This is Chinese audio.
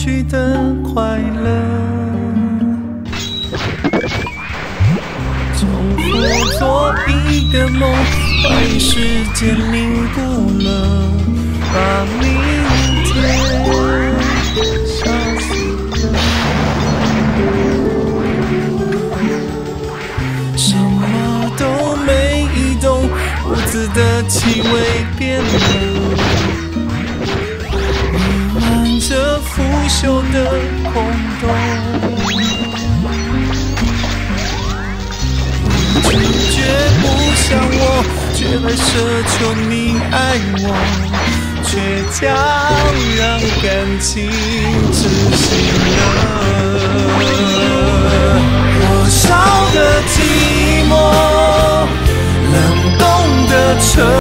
去的快乐。重复做一个梦，怀疑时间凝固了，把明天笑死了。什么都没移动，屋子的气味变了，弥漫着腐朽的空洞。绝不像我，绝来奢求你爱我，却叫让感情窒息了。火烧的寂寞，冷冻的彻